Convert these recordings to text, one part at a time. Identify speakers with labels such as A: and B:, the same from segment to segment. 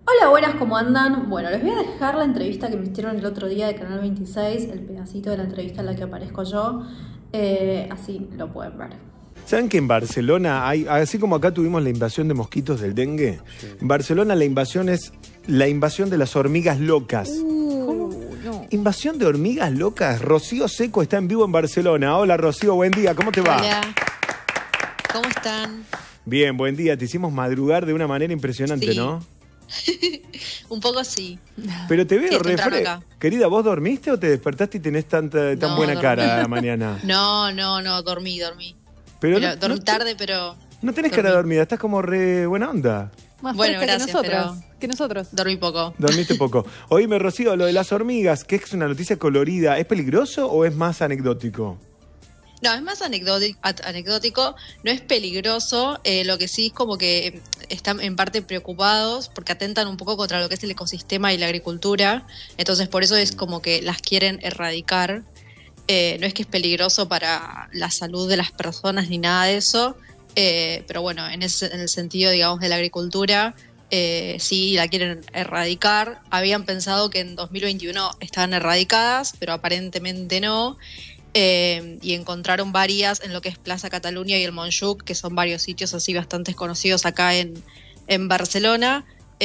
A: Hola, buenas, ¿cómo andan? Bueno, les voy a dejar la entrevista que me hicieron el otro día de Canal 26, el pedacito de la entrevista en la que aparezco yo, así lo pueden ver.
B: ¿Saben que en Barcelona hay, así como acá tuvimos la invasión de mosquitos del dengue, en Barcelona la invasión es la invasión de las hormigas locas?
C: No.
B: ¿Invasión de hormigas locas? Rocío Seco está en vivo en Barcelona. Hola Rocío, buen día, ¿cómo te va?
C: Hola, ¿cómo están?
B: Bien, buen día, te hicimos madrugar de una manera impresionante,
C: Sí.
B: ¿no?
C: Un poco sí.
B: Pero te veo
C: Sí, es temprano
B: re
C: acá.
B: Querida, ¿vos dormiste o te despertaste y tenés tan
C: No,
B: buena
C: dormí.
B: cara a la mañana?
C: No, dormí.
B: Pero
C: Dormí tarde, pero
B: no tenés cara dormida, estás como re buena onda.
D: Más
C: Bueno,
D: fresca
C: gracias,
D: que nosotros.
C: dormí poco.
B: Dormiste poco. Oíme, Rocío, lo de las hormigas, que es una noticia colorida, ¿es peligroso o es más anecdótico?
C: No, es más anecdótico, no es peligroso, lo que sí es como que están en parte preocupados porque atentan un poco contra lo que es el ecosistema y la agricultura, entonces por eso es como que las quieren erradicar. No es que es peligroso para la salud de las personas ni nada de eso, pero bueno, en el sentido, digamos, de la agricultura, sí la quieren erradicar. Habían pensado que en 2021 estaban erradicadas, pero aparentemente no. Y encontraron varias en lo que es Plaza Cataluña y el Montjuïc, que son varios sitios así bastante conocidos acá en Barcelona,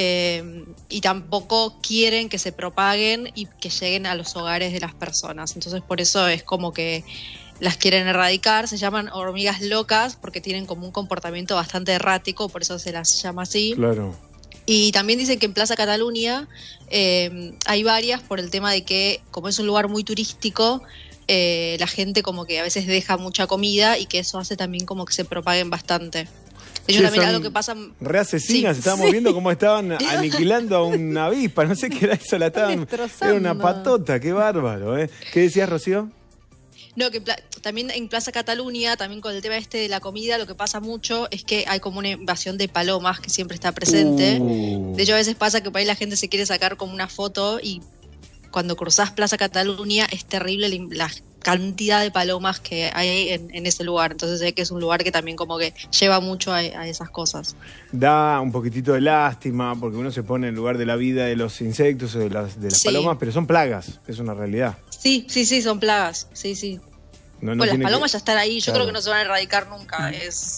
C: y tampoco quieren que se propaguen y que lleguen a los hogares de las personas. Entonces por eso es como que las quieren erradicar. Se llaman hormigas locas porque tienen como un comportamiento bastante errático, por eso se las llama así.
B: Claro.
C: Y también dicen que en Plaza Cataluña hay varias por el tema de que, como es un lugar muy turístico, la gente como que a veces deja mucha comida y que eso hace también como que se propaguen bastante. Ellos
B: Che,
C: también
B: son
C: algo que pasa...
B: re asesinas,
C: Sí.
B: estábamos viendo cómo estaban aniquilando a una avispa, no sé qué era eso, la estaban...
D: Destrozando.
B: Era una patota, qué bárbaro, ¿eh? ¿Qué decías, Rocío?
C: No, que también en Plaza Cataluña, también con el tema este de la comida, lo que pasa mucho es que hay como una invasión de palomas que siempre está presente. De hecho, a veces pasa que por ahí la gente se quiere sacar como una foto y cuando cruzás Plaza Cataluña es terrible la cantidad de palomas que hay en ese lugar. Entonces sé que es un lugar que también como que lleva mucho a esas cosas.
B: Da un poquitito de lástima, porque uno se pone en lugar de la vida de los insectos o de las
C: Sí.
B: palomas, pero son plagas, es una realidad.
C: Sí, son plagas. Sí.
B: No
C: Bueno, las
B: tiene
C: palomas
B: que-
C: ya están ahí. Yo
B: Claro.
C: creo que no se van a erradicar nunca.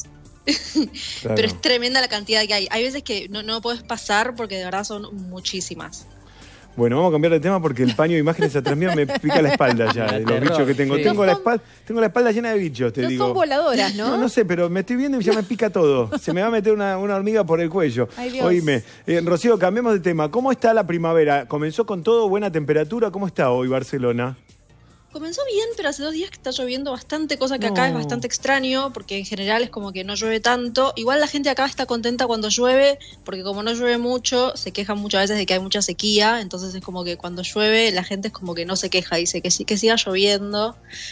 B: Claro.
C: Pero es tremenda la cantidad que hay. Hay veces que no puedes pasar porque de verdad son muchísimas.
B: Bueno, vamos a cambiar de tema porque el paño de imágenes atrás mío me pica la espalda ya, de los
E: Terror,
B: bichos que tengo.
E: sí.
B: Tengo
D: No son-
B: la espalda llena de bichos, te
D: No
B: digo.
D: son voladoras, ¿no?
B: No sé, pero me estoy viendo y ya me pica todo. Se me va a meter una hormiga por el cuello.
D: Ay, Dios.
B: Oíme, Rocío, cambiemos de tema. ¿Cómo está la primavera? ¿Comenzó con todo, buena temperatura? ¿Cómo está hoy Barcelona?
C: Comenzó bien, pero hace 2 días que está lloviendo bastante, cosa que acá es bastante extraño, porque en general es como que no llueve tanto. Igual la gente acá está contenta cuando llueve, porque como no llueve mucho, se quejan muchas veces de que hay mucha sequía, entonces es como que cuando llueve la gente es como que no se queja, dice que sí, que siga lloviendo.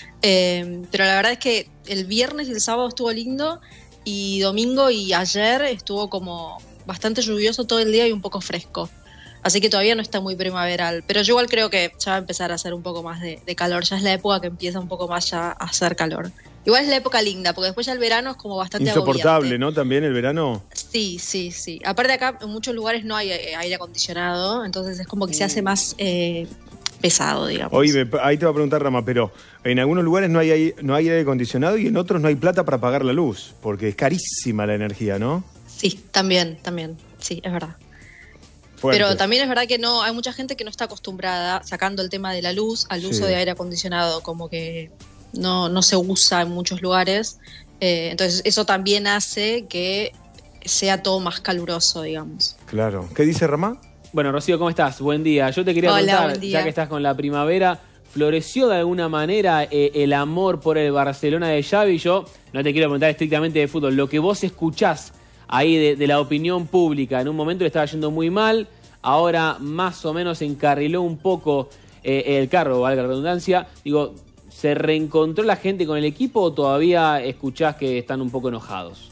C: Pero la verdad es que el viernes y el sábado estuvo lindo, y domingo y ayer estuvo como bastante lluvioso todo el día y un poco fresco. Así que todavía no está muy primaveral, pero yo igual creo que ya va a empezar a hacer un poco más de calor, ya es la época que empieza un poco más ya a hacer calor. Igual es la época linda, porque después ya el verano es como bastante
B: Insoportable,
C: agobiante.
B: ¿no? También el verano.
C: Sí. Aparte acá en muchos lugares no hay aire acondicionado, entonces es como que se hace más pesado, digamos.
B: Oye, ahí te va a preguntar Rama, pero en algunos lugares no hay aire acondicionado y en otros no hay plata para pagar la luz, porque es carísima la energía, ¿no?
C: Sí, también, sí, es verdad.
B: Fuerte.
C: Pero también es verdad que no hay mucha gente que no está acostumbrada, sacando el tema de la luz, al
B: Sí.
C: uso de aire acondicionado, como que no se usa en muchos lugares. Entonces eso también hace que sea todo más caluroso, digamos.
B: Claro. ¿Qué dice Rama?
E: Bueno, Rocío, ¿cómo estás? Buen día. Yo te quería
C: Hola,
E: contar,
C: buen día.
E: ya que estás con la primavera, ¿floreció de alguna manera el amor por el Barcelona de Xavi? Yo no te quiero preguntar estrictamente de fútbol. Lo que vos escuchás ahí de la opinión pública, en un momento le estaba yendo muy mal, ahora más o menos encarriló un poco el carro, valga la redundancia. Digo, ¿se reencontró la gente con el equipo o todavía escuchás que están un poco enojados?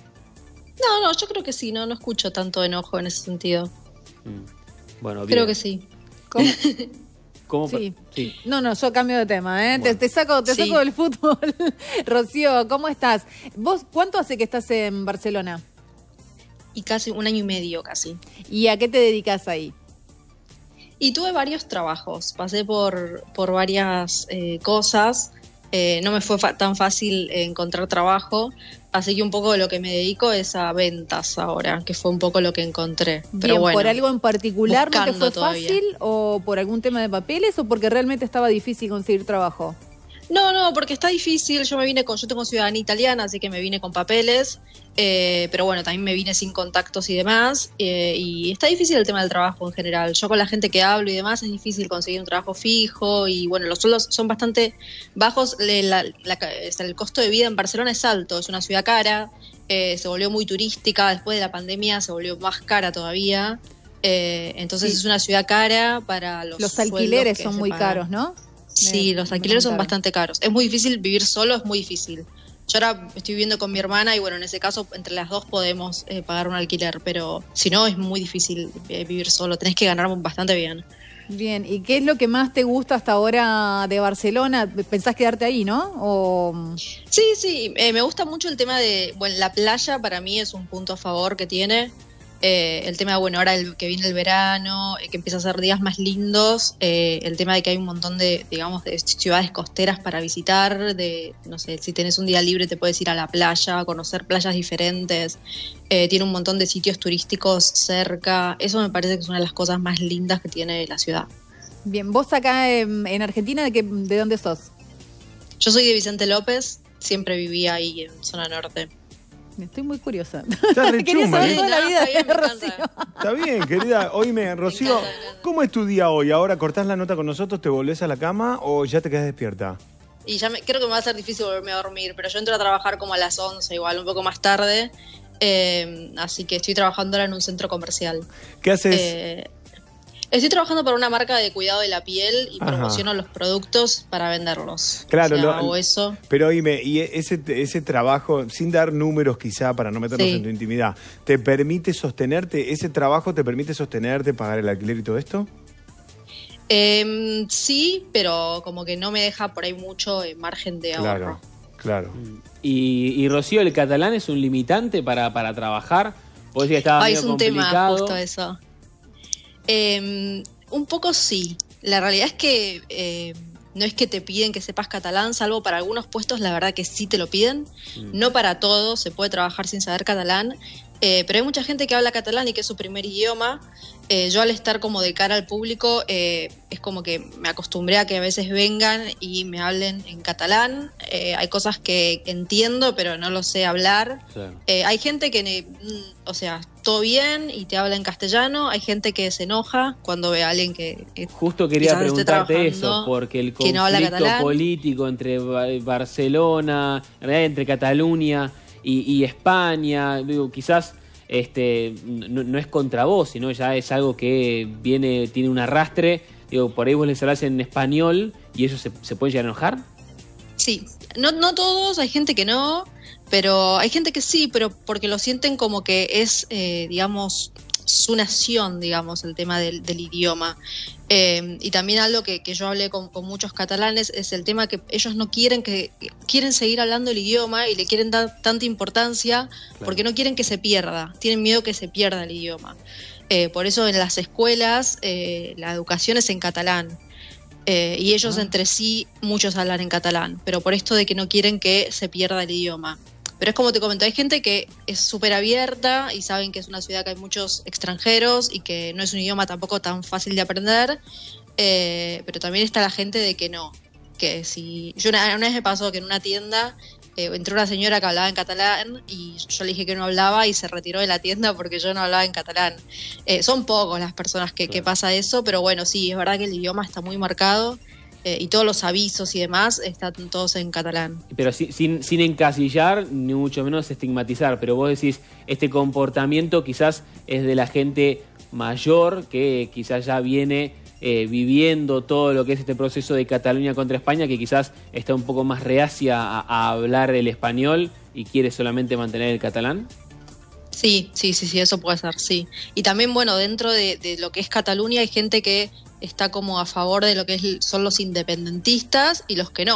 C: No, yo creo que sí, no escucho tanto enojo en ese sentido.
E: Bueno, bien.
C: Creo que sí.
D: ¿Cómo?
E: ¿Cómo?
D: Sí.
E: Sí.
D: No, yo cambio de tema, ¿eh?
E: Bueno.
D: Te saco
C: Sí.
D: del fútbol. Rocío, ¿cómo estás? ¿Vos cuánto hace que estás en Barcelona?
C: y casi un año y medio casi.
D: ¿Y a qué te dedicas ahí?
C: Y tuve varios trabajos, pasé por varias cosas, no me fue tan fácil encontrar trabajo, así que un poco de lo que me dedico es a ventas ahora, que fue un poco lo que encontré. Pero
D: Bien,
C: bueno,
D: ¿por algo en particular no te
C: buscando
D: fue
C: todavía.
D: fácil o por algún tema de papeles o porque realmente estaba difícil conseguir trabajo?
C: No, porque está difícil. Yo tengo ciudadanía italiana, así que me vine con papeles, pero bueno, también me vine sin contactos y demás, y está difícil el tema del trabajo en general. Yo con la gente que hablo y demás es difícil conseguir un trabajo fijo y bueno, los sueldos son bastante bajos. El costo de vida en Barcelona es alto, es una ciudad cara, se volvió muy turística, después de la pandemia se volvió más cara todavía, entonces
D: Sí.
C: es una ciudad cara para los
D: Los
C: sueldos
D: alquileres
C: que
D: son
C: se
D: muy
C: pagan.
D: caros, ¿no?
C: Sí, los alquileres son bastante caros. Es muy difícil vivir solo, es muy difícil. Yo ahora estoy viviendo con mi hermana y bueno, en ese caso entre las dos podemos pagar un alquiler, pero si no es muy difícil vivir solo, tenés que ganar bastante bien.
D: Bien, ¿y qué es lo que más te gusta hasta ahora de Barcelona? ¿Pensás quedarte ahí, no? O...
C: Sí, me gusta mucho el tema de, bueno, la playa para mí es un punto a favor que tiene. El tema de, bueno, ahora que viene el verano, que empieza a ser días más lindos, el tema de que hay un montón de, digamos, de ciudades costeras para visitar, no sé, si tenés un día libre te puedes ir a la playa, conocer playas diferentes, tiene un montón de sitios turísticos cerca, eso me parece que es una de las cosas más lindas que tiene la ciudad.
D: Bien, vos acá en Argentina, ¿de dónde sos?
C: Yo soy de Vicente López, siempre viví ahí en zona norte.
D: Estoy muy curiosa.
B: Está re
D: Quería
B: chuma,
D: saber
B: ¿eh?
D: toda la
C: No,
D: vida
C: está bien,
D: de
C: me
D: Rocío.
C: encanta.
B: Está bien, querida. Oíme, Rocío,
C: Me encanta.
B: ¿cómo es tu día hoy? ¿Ahora cortás la nota con nosotros, te volvés a la cama o ya te quedás despierta?
C: Y ya creo que me va a ser difícil volverme a dormir, pero yo entro a trabajar como a las 11, igual, un poco más tarde, así que estoy trabajando ahora en un centro comercial.
B: ¿Qué haces?
C: Estoy trabajando para una marca de cuidado de la piel y
B: Ajá.
C: promociono los productos para venderlos.
B: Claro,
C: O sea,
B: lo-
C: hago eso.
B: Pero oíme, y ese trabajo, sin dar números quizá para no meternos
C: Sí.
B: en tu intimidad, ¿te permite sostenerte? ¿Ese trabajo te permite sostenerte, pagar el alquiler y todo esto?
C: Sí, pero como que no me deja por ahí mucho margen de ahorro.
B: Claro.
E: Y Rocío, ¿el catalán es un limitante para trabajar? Vos decís que estaba
C: Ay,
E: medio
C: es un tema
E: complicado.
C: justo eso. Un poco sí. La realidad es que no es que te piden que sepas catalán, salvo para algunos puestos, la verdad que sí te lo piden. No para todos, se puede trabajar sin saber catalán. Pero hay mucha gente que habla catalán y que es su primer idioma. Yo al estar como de cara al público, es como que me acostumbré a que a veces vengan y me hablen en catalán. Hay cosas que entiendo, pero no lo sé hablar.
E: Claro.
C: Hay gente que, o sea, todo bien y te habla en castellano. Hay gente que se enoja cuando ve a alguien que
E: Justo quería
C: quizás esté
E: preguntarte
C: trabajando,
E: eso, porque el
C: que no habla
E: conflicto
C: catalán.
E: político entre Barcelona, en realidad entre Cataluña y España, digo, quizás no es contra vos, sino ya es algo que tiene un arrastre. Digo, por ahí vos les hablas en español y ellos se pueden llegar a enojar.
C: sí, no todos, hay gente que no, pero hay gente que sí, pero porque lo sienten como que es, digamos, su nación, digamos, el tema del idioma. Y también algo que yo hablé con muchos catalanes es el tema que ellos no quieren quieren seguir hablando el idioma y le quieren dar tanta importancia porque no quieren que se pierda, tienen miedo que se pierda el idioma. Por eso en las escuelas la educación es en catalán. Y ellos entre sí, muchos hablan en catalán, pero por esto de que no quieren que se pierda el idioma. Pero es como te comento, hay gente que es súper abierta y saben que es una ciudad que hay muchos extranjeros y que no es un idioma tampoco tan fácil de aprender, pero también está la gente de que no. Que si yo una vez me pasó que en una tienda entró una señora que hablaba en catalán y yo le dije que no hablaba y se retiró de la tienda porque yo no hablaba en catalán. Son pocos las personas que pasa eso, pero bueno, sí, es verdad que el idioma está muy marcado. Y todos los avisos y demás están todos en catalán.
E: Pero sin encasillar, ni mucho menos estigmatizar. Pero vos decís, este comportamiento quizás es de la gente mayor que quizás ya viene viviendo todo lo que es este proceso de Cataluña contra España, que quizás está un poco más reacia a hablar el español y quiere solamente mantener el catalán.
C: Sí, eso puede ser, sí. Y también, bueno, dentro de lo que es Cataluña hay gente que está como a favor de lo que son los independentistas y los que no.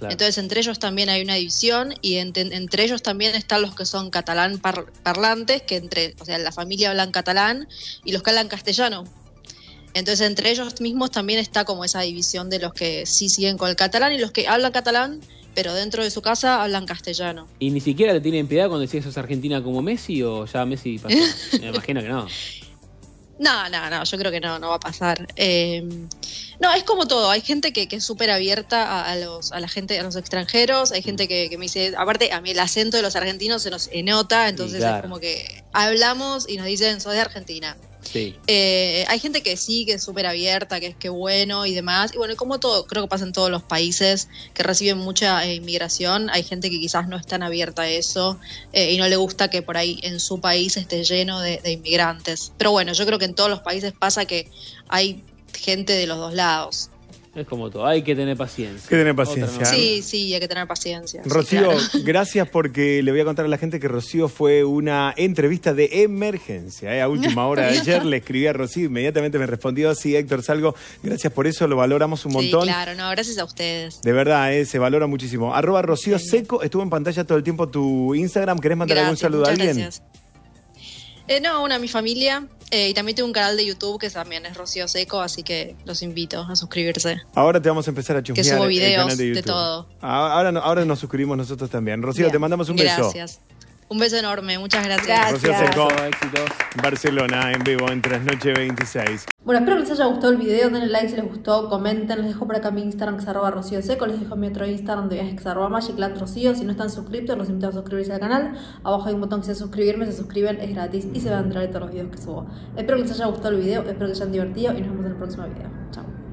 E: Claro.
C: Entonces entre ellos también hay una división y entre ellos también están los que son catalán parlantes, que o sea, la familia hablan catalán y los que hablan castellano. Entonces entre ellos mismos también está como esa división de los que sí siguen con el catalán y los que hablan catalán, pero dentro de su casa hablan castellano.
E: ¿Y ni siquiera te tienen piedad cuando decís que sos argentina como Messi o ya Messi pasó? Me imagino que no.
C: No, yo creo que no va a pasar. No, es como todo, hay gente que es súper abierta a la gente, a los extranjeros, hay gente que me dice, aparte a mí el acento de los argentinos se nos nota, entonces
E: claro.
C: Es como que hablamos y nos dicen, sos de Argentina.
E: Sí.
C: Hay gente que sí, que es súper abierta, que es que bueno y demás. Y bueno, como todo, creo que pasa en todos los países que reciben mucha inmigración. Hay gente que quizás no es tan abierta a eso y no le gusta que por ahí en su país esté lleno de inmigrantes. Pero bueno, yo creo que en todos los países pasa que hay gente de los dos lados.
E: Es como todo, hay que tener paciencia.
B: Hay que tener paciencia.
E: Otra no.
C: Sí, hay que tener paciencia. Sí,
B: Rocío,
C: claro.
B: gracias porque le voy a contar a la gente que Rocío fue una entrevista de emergencia. A última hora de ayer le escribí a Rocío, inmediatamente me respondió, sí, Héctor Salgo, gracias por eso, lo valoramos un montón.
C: Sí, claro, no, gracias a ustedes.
B: De verdad, se valora muchísimo. @Rocío Seco, estuvo en pantalla todo el tiempo tu Instagram. ¿Querés mandar algún saludo a alguien?
C: Gracias. No, a mi familia. Y también tengo un canal de YouTube que también es Rocío Seco, así que los invito a suscribirse.
B: Ahora te vamos a empezar a chusmear
C: Que subo
B: el
C: videos
B: canal de YouTube.
C: de todo.
B: Ahora nos suscribimos nosotros también. Rocío,
C: Bien.
B: te mandamos un beso.
C: Gracias. Un beso enorme, muchas gracias.
D: Gracias.
B: Rocío Seco,
E: Éxitos.
B: Barcelona, en vivo en Trasnoche 26.
A: Bueno, espero que les haya gustado el video, denle like si les gustó, comenten, les dejo por acá mi Instagram que es @Rocío Seco, les dejo mi otro Instagram de viajes que es @MagicLandRocío. Si no están suscriptos, los invito a suscribirse al canal. Abajo hay un botón que dice suscribirme, se suscriben, es gratis y se van a enterar de todos los videos que subo. Espero que les haya gustado el video, espero que se hayan divertido y nos vemos en el próximo video. Chao.